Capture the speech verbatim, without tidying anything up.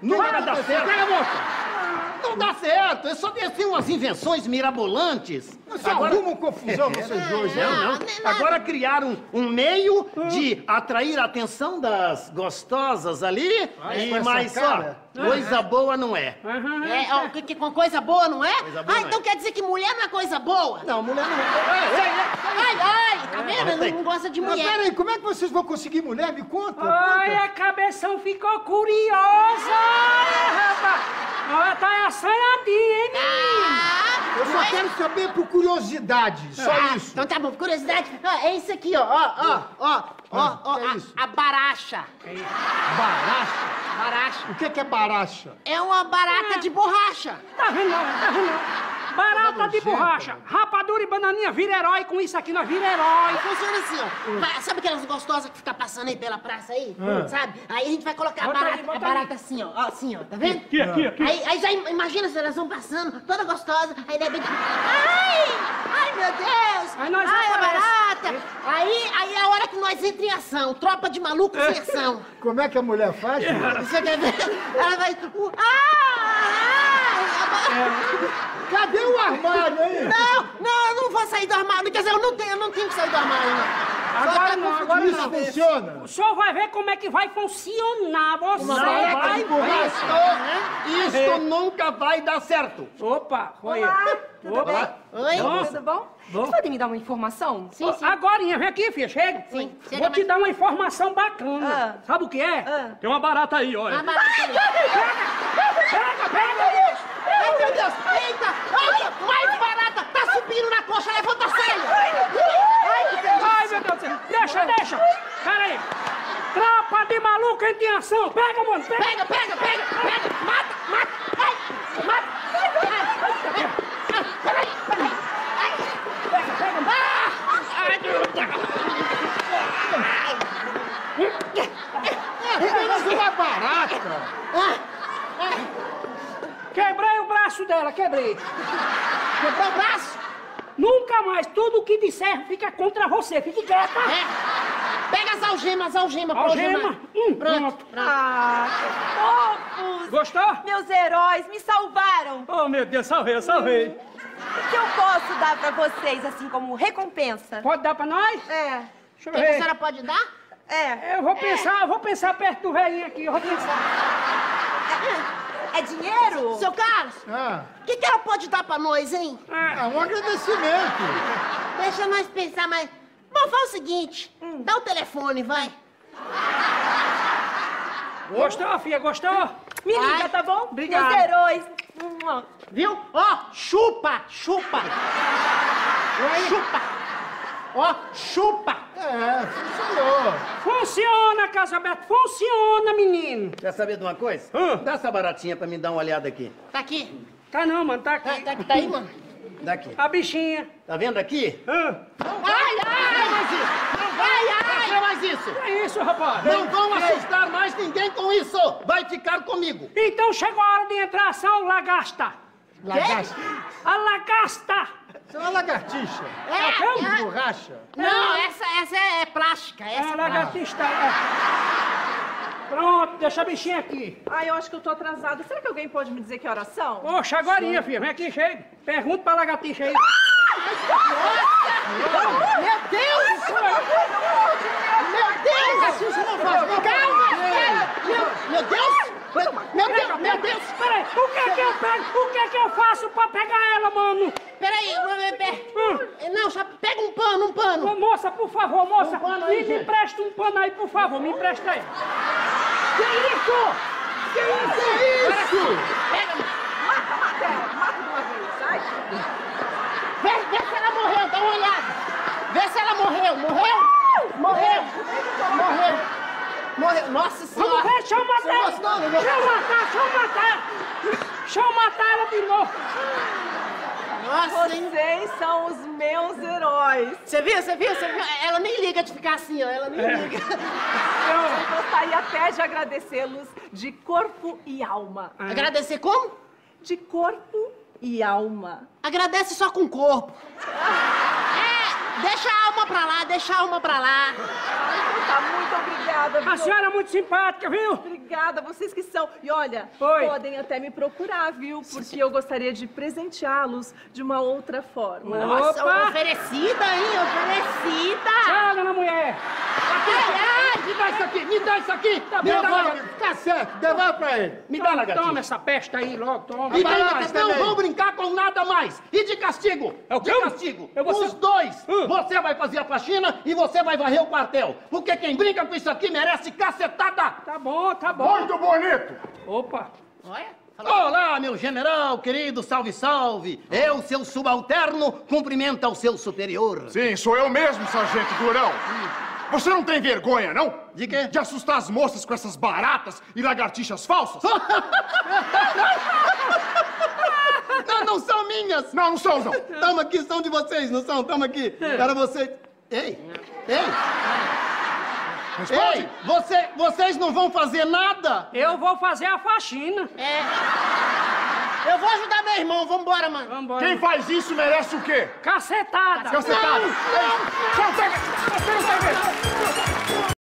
Nunca vai dar certo. Pega a moça. Não dá certo, é só ter assim umas invenções mirabolantes. Só Agora... alguma confusão vocês dois, né? Não, não. Agora criaram um meio de atrair a atenção das gostosas ali, e mas só, coisa boa não é. É, ó, que, que com coisa boa não é? Coisa boa Ah, não então é. quer dizer que mulher não é coisa boa? Não, mulher não é. Ai, ai, tá vendo? Ele não gosta de Mas mulher. peraí, como é que vocês vão conseguir mulher? Me conta. Ai, conta. a cabeção ficou curiosa! Olha, rapaz! Olha, tá assanhadinha, hein, menino? Ah, Eu só mas- quero saber por curiosidade, só Ah, isso. Então tá bom, curiosidade. Ah, é isso aqui, ó, ó, ó, ó, ó, ó, que é a- isso? a baracha. Baracha? Baracha. O que que é baracha? É uma barata de borracha. Tá vendo, não? Tá vendo, não? Barata de borracha, rapadura e bananinha, vira herói com isso aqui, nós vira herói. Funciona assim, ó. Vai- Sabe aquelas gostosas que ficam passando aí pela praça aí? Sabe? Aí a gente vai colocar a Bota aí, barata, bota a barata assim, ó, ó, assim, ó, tá vendo? Aqui, aqui, aqui. Aí, aí já im- imagina se elas vão passando, toda gostosa, aí de repente... Ai! Ai, meu Deus! Aí nós Ai, a aparece. barata! Aí, aí é a hora que nós entramos em ação, tropa de malucos em ação. Como é que a mulher faz? filho? Você quer ver? Ela vai... Uh, ah! Cadê o armário aí? Não, não, eu não vou sair do armário. Quer dizer, eu não tenho, eu não tenho que sair do armário, não. Agora não, agora Isso não. funciona? O senhor vai ver como é que vai funcionar. Você Uma vai barata de Isto, isto nunca vai dar certo. Opa, foi Olá, eu. tudo Opa. bem? Oi? Nossa. Tudo bom? Bom. Vocês podem me dar uma informação? Sim, sim. Agorinha, vem aqui, filha, chega. Sim, chega Vou te mais. dar uma informação bacana. Ah. Sabe o que é? Ah. Tem uma barata aí, olha. A barata aí. Pega, pega! Ai, meu Deus! Eita! Ai, mais barata! Tá subindo na coxa, levanta a saia! Ai, que delícia! Ai, meu Deus do céu. Deixa, deixa. Pera aí. Tropa de maluco em ação. Pega, mano, pega. Pega, pega, pega, pega! Mata, mata! Ai, mata! Ai, ai, ai, peraí, peraí! Ai, Pega, pega. ah! Ai, meu Apenas uma barata. Quebrei o braço dela, quebrei. Quebrou o braço? Nunca mais. Tudo que disser fica contra você. Fique quieta. É. Pega as algemas, as algemas pra Algema? algemar. Hum, Pronto, pronto. pronto. Ah, que fofos! Gostou? Meus heróis me salvaram! Oh, meu Deus, salvei, salvei. O que eu posso dar pra vocês, assim, como recompensa? Pode dar pra nós? É, Deixa eu O que a ver. senhora pode dar? é. Eu vou pensar, eu vou pensar perto do velhinho aqui. Eu vou pensar. É dinheiro? Seu Carlos, Ah, o que, que ela pode dar pra nós, hein? Ah, é um agradecimento. Deixa nós pensar mais. Bom, faz o seguinte, dá o telefone, vai. gostou, filha? Gostou? Me liga, Ai, tá bom? obrigado. Meus heróis. Mua. Viu? Ó, chupa, chupa. Chupa. Ó, chupa. É, funcionou. Funciona, Casa Aberta. Funciona, menino. Quer saber de uma coisa? Hum. Dá essa baratinha pra me dar uma olhada aqui. Tá aqui. Tá não, mano. Tá Tá, aqui. tá, tá aí, mano. Daqui. A bichinha. Tá vendo aqui? Hã? Ai, ai, mais isso. Ai, ai. Não mais isso. É isso, rapaz. Não vão assustar mais ninguém com isso. Vai ficar comigo. Então chegou a hora de entrar a ação, lagarta. Lagarta. A lagarta. Isso é uma lagartixa. É, De é. borracha. Não, essa, essa é plástica. É Essa a é plástica. lagartista. É. Pronto, deixa a bichinha aqui. Ai, eu acho que eu tô atrasada. Será que alguém pode me dizer que horas são? Poxa, agorinha, filha. Vem aqui, chega. Pergunta pra lagartixa aí. Meu Deus! Meu Deus! Assim você não faz. Calma! Meu, meu Deus! Meu Deus, meu Deus! Peraí, o que é que eu pego? O que é que eu faço pra pegar ela, mano? Peraí, Hum. não, só pega um pano, um pano. Ô, moça, por favor, moça, Um pano aí, me, me gente. empresta um pano aí, por favor, me empresta aí. Que isso? Que isso? Isso! Pega, Mata, mata ela. Mata de uma vez, sai. vê, vê se ela morreu, dá uma olhada. Vê se ela morreu, morreu? Morreu, morreu, morreu. Nossa Vamos Senhora. ver, deixa eu matar ela. gostou, não Deixa eu matar, deixa eu matar ela. Deixa eu matar ela de novo. Nossa, hein? Vocês são os meus heróis. Você viu, você viu, você viu? Ela nem liga de ficar assim, ó, ela nem liga. Eu gostaria até de agradecê-los de corpo e alma. Agradecer como? De corpo e alma. Agradece só com o corpo. É, deixa a alma pra lá, deixa a alma pra lá. Tá, muito obrigada, viu? A senhora é muito simpática, viu? Obrigada, vocês que são. E olha, Oi. podem até me procurar, viu? Porque eu gostaria de presenteá-los de uma outra forma. Nossa, Opa. oferecida, hein? Oferecida! Tchau, dona mulher. Me dá isso aqui, me dá isso aqui! Me dá, Devolve, lagartixa! fica certo, devolve pra ele. Me dá, lagartixa! Toma essa peste aí logo, toma. E Vai lá, vocês não também. vão brincar com nada mais! E de castigo! É o de quê? castigo! Eu vou ser- Os dois! Hum. Você vai fazer a faxina e você vai varrer o quartel! Porque quem brinca com isso aqui merece cacetada! Tá bom, tá bom. Muito bonito! Opa. Olha. Olá, meu general querido, salve, salve! Eu, seu subalterno, cumprimento ao seu superior. Sim, sou eu mesmo, sargento Durão. Você não tem vergonha, não? De quê? De assustar as moças com essas baratas e lagartixas falsas? Não, não são minhas! Não, não são, não. Toma aqui, são de vocês, não são? Toma aqui. Para vocês. Ei! Ei! Responde. Ei! Você, vocês não vão fazer nada? Eu vou fazer a faxina. É. Eu vou ajudar meu irmão, vambora, mano. Vambora. Quem faz isso merece o quê? Cacetada. Cacetada. Não, não, Você não tem... Você não tem...